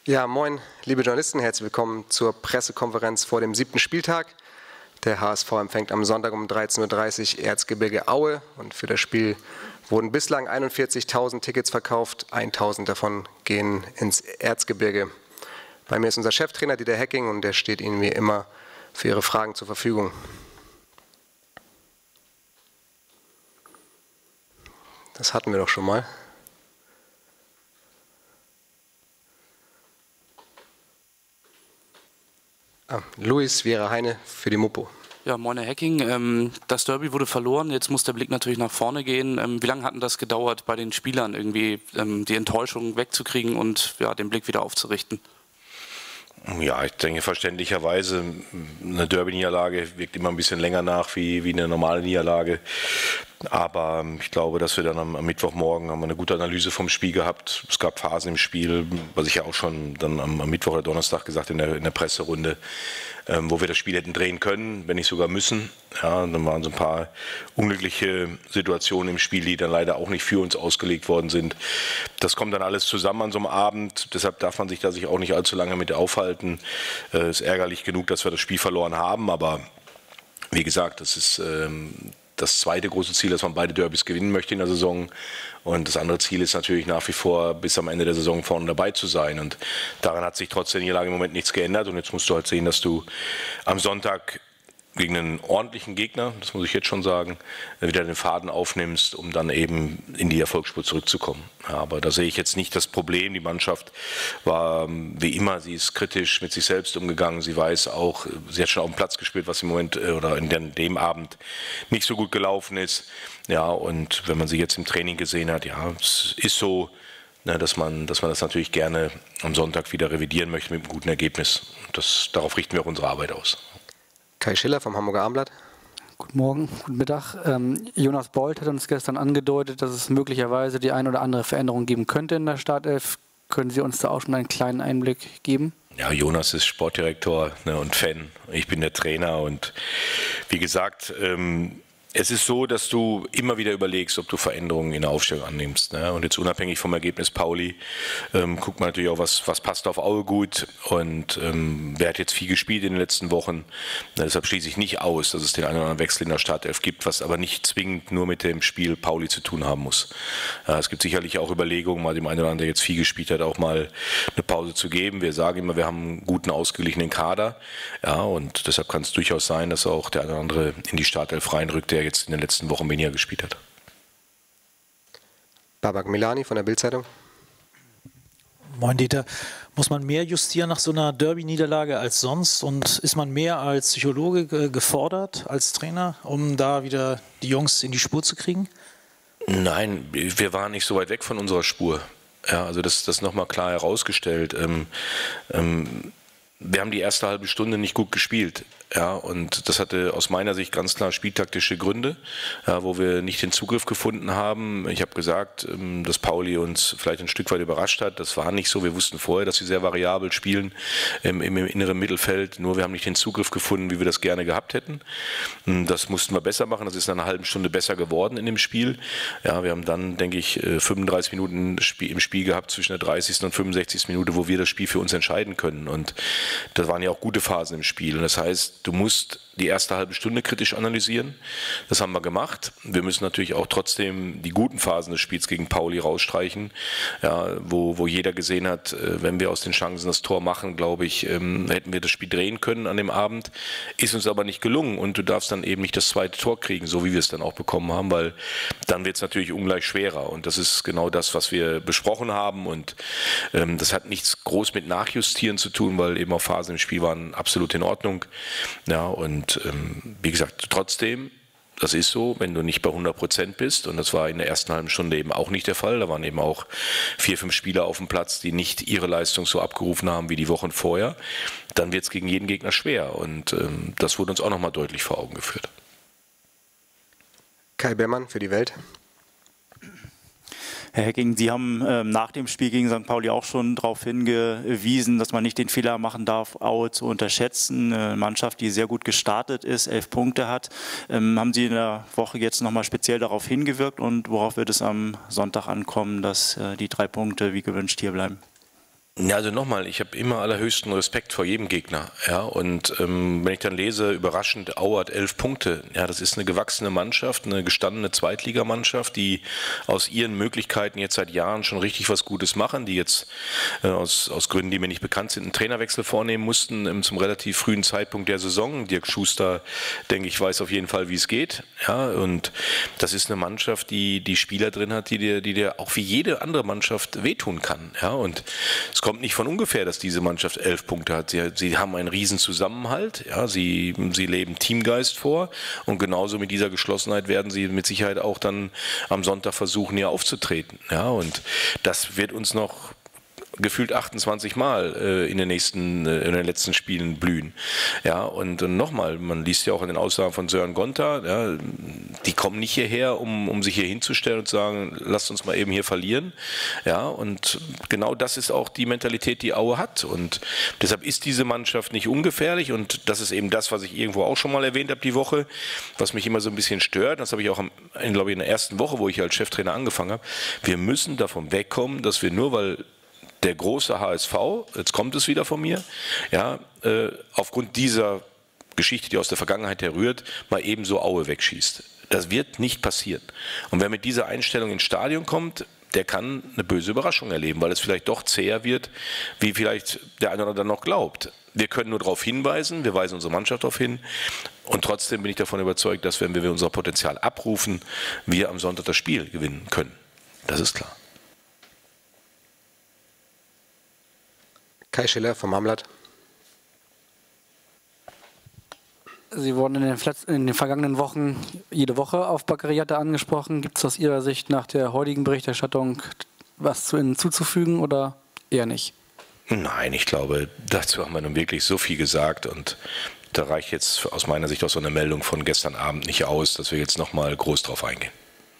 Ja, moin, liebe Journalisten, herzlich willkommen zur Pressekonferenz vor dem 7. Spieltag. Der HSV empfängt am Sonntag um 13:30 Uhr Erzgebirge Aue und für das Spiel wurden bislang 41.000 Tickets verkauft, 1.000 davon gehen ins Erzgebirge. Bei mir ist unser Cheftrainer Dieter Hecking und der steht Ihnen wie immer für Ihre Fragen zur Verfügung. Das hatten wir doch schon mal. Luis Vera-Heine für die Mopo. Ja, moin Herr Hecking. Das Derby wurde verloren, jetzt muss der Blick natürlich nach vorne gehen. Wie lange hat denn das gedauert, bei den Spielern irgendwie die Enttäuschung wegzukriegen und ja, den Blick wieder aufzurichten? Ja, ich denke verständlicherweise, eine Derby-Niederlage wirkt immer ein bisschen länger nach wie eine normale Niederlage. Aber ich glaube, dass wir dann am Mittwochmorgen haben wir eine gute Analyse vom Spiel gehabt. Es gab Phasen im Spiel, was ich ja auch schon dann am Mittwoch oder Donnerstag gesagt in der Presserunde, wo wir das Spiel hätten drehen können, wenn nicht sogar müssen. Ja, dann waren so ein paar unglückliche Situationen im Spiel, die dann leider auch nicht für uns ausgelegt worden sind. Das kommt dann alles zusammen an so einem Abend. Deshalb darf man sich da auch nicht allzu lange mit aufhalten. Es ist ärgerlich genug, dass wir das Spiel verloren haben, aber wie gesagt, das ist das zweite große Ziel, dass man beide Derbys gewinnen möchte in der Saison. Und das andere Ziel ist natürlich nach wie vor, bis am Ende der Saison vorne dabei zu sein. Und daran hat sich trotz der Niederlage im Moment nichts geändert. Und jetzt musst du halt sehen, dass du am Sonntag gegen einen ordentlichen Gegner, das muss ich jetzt schon sagen, wieder den Faden aufnimmst, um dann eben in die Erfolgsspur zurückzukommen. Ja, aber da sehe ich jetzt nicht das Problem. Die Mannschaft war wie immer, sie ist kritisch mit sich selbst umgegangen. Sie weiß auch, sie hat schon auf dem Platz gespielt, was im Moment oder in dem Abend nicht so gut gelaufen ist. Ja, und wenn man sie jetzt im Training gesehen hat, ja, es ist so, dass man das natürlich gerne am Sonntag wieder revidieren möchte mit einem guten Ergebnis. Darauf richten wir auch unsere Arbeit aus. Kai Schiller vom Hamburger Abendblatt. Guten Morgen, guten Mittag. Jonas Bold hat uns gestern angedeutet, dass es möglicherweise die ein oder andere Veränderung geben könnte in der Startelf. Können Sie uns da auch schon einen kleinen Einblick geben? Ja, Jonas ist Sportdirektor und Fan. Ich bin der Trainer und wie gesagt, es ist so, dass du immer wieder überlegst, ob du Veränderungen in der Aufstellung annimmst. Ne? Und jetzt unabhängig vom Ergebnis Pauli, guckt man natürlich auch, was passt auf Aue gut. Und wer hat jetzt viel gespielt in den letzten Wochen. Deshalb schließe ich nicht aus, dass es den einen oder anderen Wechsel in der Startelf gibt, was aber nicht zwingend nur mit dem Spiel Pauli zu tun haben muss. Es gibt sicherlich auch Überlegungen, mal dem einen oder anderen, der jetzt viel gespielt hat, auch mal eine Pause zu geben. Wir sagen immer, wir haben einen guten, ausgeglichenen Kader. Ja, und deshalb kann es durchaus sein, dass auch der eine oder andere in die Startelf reinrückt, der jetzt in den letzten Wochen weniger gespielt hat. Babak Milani von der Bild-Zeitung. Moin Dieter, muss man mehr justieren nach so einer Derby-Niederlage als sonst und ist man mehr als Psychologe gefordert, als Trainer, um da wieder die Jungs in die Spur zu kriegen? Nein, wir waren nicht so weit weg von unserer Spur. Ja, also das nochmal klar herausgestellt. Wir haben die erste halbe Stunde nicht gut gespielt. Ja, und das hatte aus meiner Sicht ganz klar spieltaktische Gründe, ja, wo wir nicht den Zugriff gefunden haben. Ich habe gesagt, dass Pauli uns vielleicht ein Stück weit überrascht hat. Das war nicht so. Wir wussten vorher, dass sie sehr variabel spielen im inneren Mittelfeld. Nur wir haben nicht den Zugriff gefunden, wie wir das gerne gehabt hätten. Das mussten wir besser machen. Das ist nach einer halben Stunde besser geworden in dem Spiel. Ja, wir haben dann, denke ich, 35 Minuten im Spiel gehabt zwischen der 30. und 65. Minute, wo wir das Spiel für uns entscheiden können. Und das waren ja auch gute Phasen im Spiel. Und das heißt, du musst die erste halbe Stunde kritisch analysieren. Das haben wir gemacht. Wir müssen natürlich auch trotzdem die guten Phasen des Spiels gegen Pauli rausstreichen, ja, wo jeder gesehen hat, wenn wir aus den Chancen das Tor machen, glaube ich, hätten wir das Spiel drehen können an dem Abend. Ist uns aber nicht gelungen und du darfst dann eben nicht das zweite Tor kriegen, so wie wir es dann auch bekommen haben, weil dann wird es natürlich ungleich schwerer und das ist genau das, was wir besprochen haben und das hat nichts groß mit Nachjustieren zu tun, weil eben auch Phasen im Spiel waren absolut in Ordnung. Ja, und wie gesagt, trotzdem, das ist so, wenn du nicht bei 100% bist und das war in der ersten halben Stunde eben auch nicht der Fall, da waren eben auch 4, 5 Spieler auf dem Platz, die nicht ihre Leistung so abgerufen haben wie die Wochen vorher, dann wird es gegen jeden Gegner schwer und das wurde uns auch nochmal deutlich vor Augen geführt. Kai Beermann für die Welt. Herr Hecking, Sie haben nach dem Spiel gegen St. Pauli auch schon darauf hingewiesen, dass man nicht den Fehler machen darf, Aue zu unterschätzen. Eine Mannschaft, die sehr gut gestartet ist, 11 Punkte hat. Haben Sie in der Woche jetzt nochmal speziell darauf hingewirkt und worauf wird es am Sonntag ankommen, dass die 3 Punkte wie gewünscht hier bleiben? Ja, also nochmal, ich habe immer allerhöchsten Respekt vor jedem Gegner. Ja, und wenn ich dann lese, überraschend, Aue hat 11 Punkte. Ja, das ist eine gewachsene Mannschaft, eine gestandene Zweitligamannschaft, die aus ihren Möglichkeiten jetzt seit Jahren schon richtig was Gutes machen, die jetzt aus Gründen, die mir nicht bekannt sind, einen Trainerwechsel vornehmen mussten zum relativ frühen Zeitpunkt der Saison. Dirk Schuster, denke ich, weiß auf jeden Fall, wie es geht. Ja, und das ist eine Mannschaft, die Spieler drin hat, die dir auch wie jede andere Mannschaft wehtun kann. Ja, und es kommt nicht von ungefähr, dass diese Mannschaft 11 Punkte hat. Sie haben einen riesen Zusammenhalt, ja, sie leben Teamgeist vor und genauso mit dieser Geschlossenheit werden sie mit Sicherheit auch dann am Sonntag versuchen, hier aufzutreten. Ja, und das wird uns noch gefühlt 28 Mal in den letzten Spielen blühen. Ja, und nochmal, man liest ja auch in den Aussagen von Sören Gonta, ja, die kommen nicht hierher, um sich hier hinzustellen und zu sagen, lasst uns mal eben hier verlieren. Ja, und genau das ist auch die Mentalität, die Aue hat. Und deshalb ist diese Mannschaft nicht ungefährlich und das ist eben das, was ich irgendwo auch schon mal erwähnt habe die Woche, was mich immer so ein bisschen stört. Das habe ich auch glaube ich, in der ersten Woche, wo ich als Cheftrainer angefangen habe. Wir müssen davon wegkommen, dass wir nur, weil der große HSV, jetzt kommt es wieder von mir, ja, aufgrund dieser Geschichte, die aus der Vergangenheit herrührt, mal ebenso Aue wegschießt. Das wird nicht passieren. Und wer mit dieser Einstellung ins Stadion kommt, der kann eine böse Überraschung erleben, weil es vielleicht doch zäher wird, wie vielleicht der eine oder andere noch glaubt. Wir können nur darauf hinweisen, wir weisen unsere Mannschaft darauf hin und trotzdem bin ich davon überzeugt, dass wenn wir unser Potenzial abrufen, wir am Sonntag das Spiel gewinnen können. Das ist klar. Kai Schiller vom Hamlet. Sie wurden in den vergangenen Wochen jede Woche auf Baccariata angesprochen. Gibt es aus Ihrer Sicht nach der heutigen Berichterstattung was zu Ihnen zuzufügen oder eher nicht? Nein, ich glaube, dazu haben wir nun wirklich so viel gesagt und da reicht jetzt aus meiner Sicht auch so eine Meldung von gestern Abend nicht aus, dass wir jetzt nochmal groß drauf eingehen.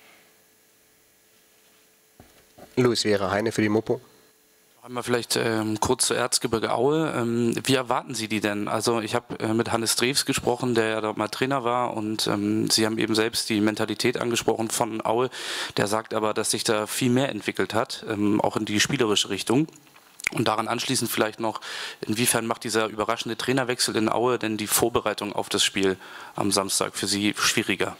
Luis Vera Heine für die Mopo. Einmal vielleicht kurz zu Erzgebirge Aue. Wie erwarten Sie die denn? Also ich habe mit Hannes Drews gesprochen, der ja dort mal Trainer war und Sie haben eben selbst die Mentalität angesprochen von Aue. Der sagt aber, dass sich da viel mehr entwickelt hat, auch in die spielerische Richtung. Und daran anschließend vielleicht noch, inwiefern macht dieser überraschende Trainerwechsel in Aue denn die Vorbereitung auf das Spiel am Samstag für Sie schwieriger?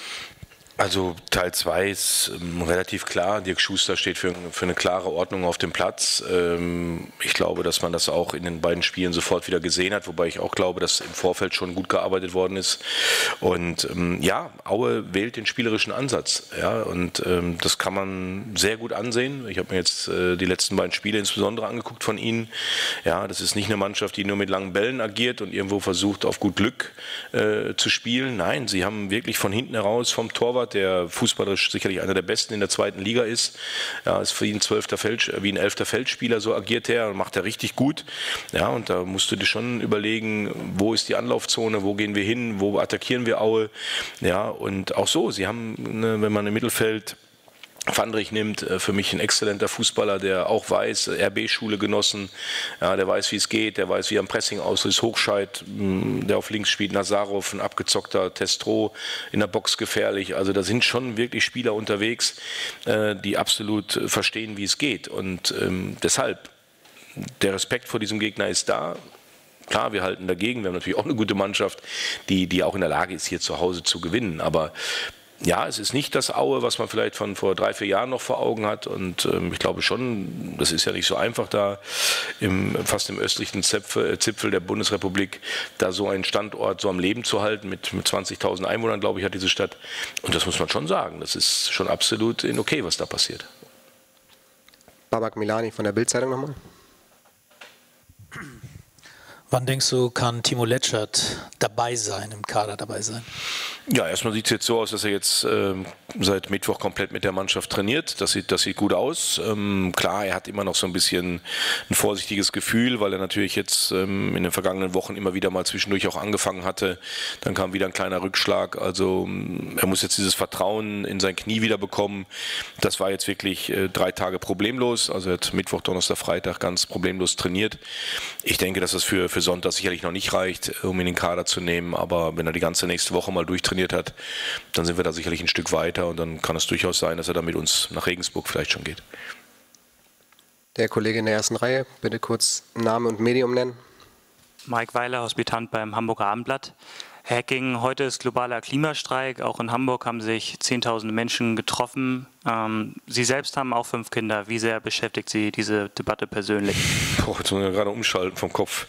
Also Teil 2 ist relativ klar. Dirk Schuster steht für eine klare Ordnung auf dem Platz. Ich glaube, dass man das auch in den beiden Spielen sofort wieder gesehen hat, wobei ich auch glaube, dass im Vorfeld schon gut gearbeitet worden ist. Und ja, Aue wählt den spielerischen Ansatz. Ja, und das kann man sehr gut ansehen. Ich habe mir jetzt die letzten beiden Spiele insbesondere angeguckt von ihnen. Ja, das ist nicht eine Mannschaft, die nur mit langen Bällen agiert und irgendwo versucht, auf gut Glück zu spielen. Nein, sie haben wirklich von hinten heraus vom Torwart, der fußballerisch sicherlich einer der besten in der zweiten Liga ist. Ja, ist für ihn wie ein 11. Feldspieler, so agiert er und macht er richtig gut. Ja, und da musst du dir schon überlegen, wo ist die Anlaufzone, wo gehen wir hin, wo attackieren wir Aue. Ja, und auch so, sie haben, wenn man im Mittelfeld Fandrich nimmt, für mich ein exzellenter Fußballer, der auch weiß, RB-Schule genossen, ja, der weiß, wie es geht, der weiß, wie er am Pressing aus ist, Hochscheid, der auf links spielt, Nazarov, ein abgezockter Testro, in der Box gefährlich, also da sind schon wirklich Spieler unterwegs, die absolut verstehen, wie es geht und deshalb, der Respekt vor diesem Gegner ist da. Klar, wir halten dagegen, wir haben natürlich auch eine gute Mannschaft, die auch in der Lage ist, hier zu Hause zu gewinnen, aber ja, es ist nicht das Aue, was man vielleicht von vor 3-4 Jahren noch vor Augen hat und ich glaube schon, das ist ja nicht so einfach da fast im östlichen Zipfel der Bundesrepublik, da so einen Standort so am Leben zu halten mit 20.000 Einwohnern, glaube ich, hat diese Stadt und das muss man schon sagen, das ist schon absolut okay, was da passiert. Babak Milani von der Bild-Zeitung nochmal. Wann denkst du, kann Timo Letschert dabei sein, im Kader dabei sein? Ja, erstmal sieht es jetzt so aus, dass er jetzt seit Mittwoch komplett mit der Mannschaft trainiert. Das sieht gut aus. Klar, er hat immer noch so ein bisschen ein vorsichtiges Gefühl, weil er natürlich jetzt in den vergangenen Wochen immer wieder mal zwischendurch auch angefangen hatte. Dann kam wieder ein kleiner Rückschlag. Also er muss jetzt dieses Vertrauen in sein Knie wieder bekommen. Das war jetzt wirklich 3 Tage problemlos. Also er hat Mittwoch, Donnerstag, Freitag ganz problemlos trainiert. Ich denke, dass das für Sonntag sicherlich noch nicht reicht, um ihn in den Kader zu nehmen. Aber wenn er die ganze nächste Woche mal durchtrainiert hat, dann sind wir da sicherlich ein Stück weiter und dann kann es durchaus sein, dass er dann mit uns nach Regensburg vielleicht schon geht. Der Kollege in der ersten Reihe, bitte kurz Name und Medium nennen. Mike Weiler, Hospitant beim Hamburger Abendblatt. Herr Hecking, heute ist globaler Klimastreik. Auch in Hamburg haben sich 10.000 Menschen getroffen. Sie selbst haben auch 5 Kinder. Wie sehr beschäftigt Sie diese Debatte persönlich? Boah, jetzt muss ich gerade umschalten vom Kopf.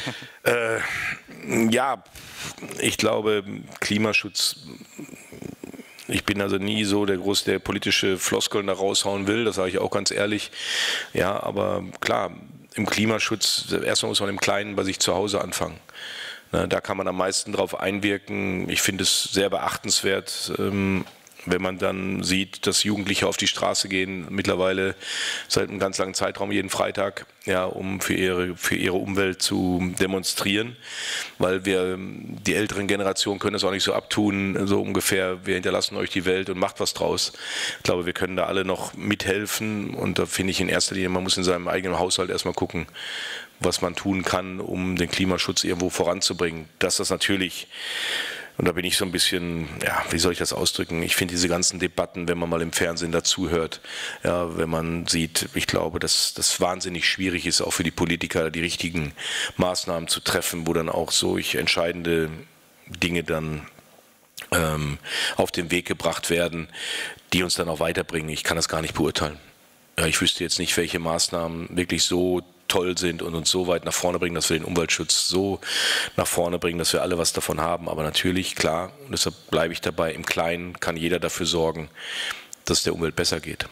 Ja, ich glaube, Klimaschutz. Ich bin also nie so der Große, der politische Floskeln da raushauen will, das sage ich auch ganz ehrlich. Ja, aber klar, im Klimaschutz, erstmal muss man im Kleinen bei sich zu Hause anfangen. Da kann man am meisten drauf einwirken. Ich finde es sehr beachtenswert, wenn man dann sieht, dass Jugendliche auf die Straße gehen, mittlerweile seit einem ganz langen Zeitraum jeden Freitag, ja, um für ihre Umwelt zu demonstrieren, weil die älteren Generationen können das auch nicht so abtun, so ungefähr, wir hinterlassen euch die Welt und macht was draus. Ich glaube, wir können da alle noch mithelfen und da finde ich in erster Linie, man muss in seinem eigenen Haushalt erstmal gucken, was man tun kann, um den Klimaschutz irgendwo voranzubringen. Dass das natürlich, und da bin ich so ein bisschen, ja, wie soll ich das ausdrücken? Ich finde diese ganzen Debatten, wenn man mal im Fernsehen dazuhört, ja, wenn man sieht, ich glaube, dass das wahnsinnig schwierig ist, auch für die Politiker die richtigen Maßnahmen zu treffen, wo dann auch solch entscheidende Dinge dann auf den Weg gebracht werden, die uns dann auch weiterbringen. Ich kann das gar nicht beurteilen. Ja, ich wüsste jetzt nicht, welche Maßnahmen wirklich so toll sind und uns so weit nach vorne bringen, dass wir den Umweltschutz so nach vorne bringen, dass wir alle was davon haben. Aber natürlich, klar, und deshalb bleibe ich dabei, im Kleinen kann jeder dafür sorgen, dass es der Umwelt besser geht.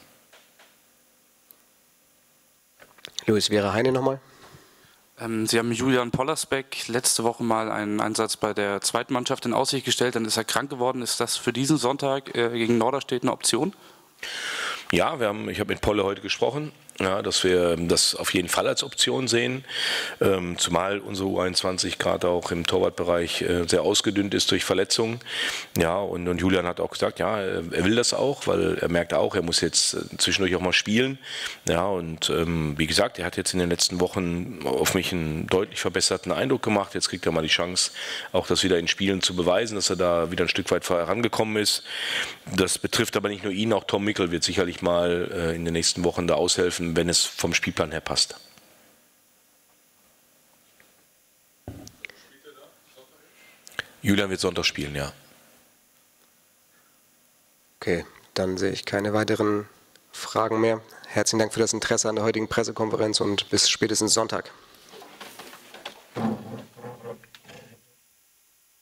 Luis Vera Heine nochmal. Sie haben Julian Pollersbeck letzte Woche mal einen Einsatz bei der zweiten Mannschaft in Aussicht gestellt, dann ist er krank geworden. Ist das für diesen Sonntag gegen Norderstedt eine Option? Ja, ich habe mit Polle heute gesprochen, ja, dass wir das auf jeden Fall als Option sehen, zumal unsere U21 gerade auch im Torwartbereich sehr ausgedünnt ist durch Verletzungen. Ja, und Julian hat auch gesagt, ja, er will das auch, weil er merkt auch, er muss jetzt zwischendurch auch mal spielen. Ja, und wie gesagt, er hat jetzt in den letzten Wochen auf mich einen deutlich verbesserten Eindruck gemacht. Jetzt kriegt er mal die Chance, auch das wieder in Spielen zu beweisen, dass er da wieder ein Stück weit herangekommen ist. Das betrifft aber nicht nur ihn, auch Tom Mickel wird sicherlich mal in den nächsten Wochen da aushelfen, wenn es vom Spielplan her passt. Julian wird Sonntag spielen, ja. Okay, dann sehe ich keine weiteren Fragen mehr. Herzlichen Dank für das Interesse an der heutigen Pressekonferenz und bis spätestens Sonntag.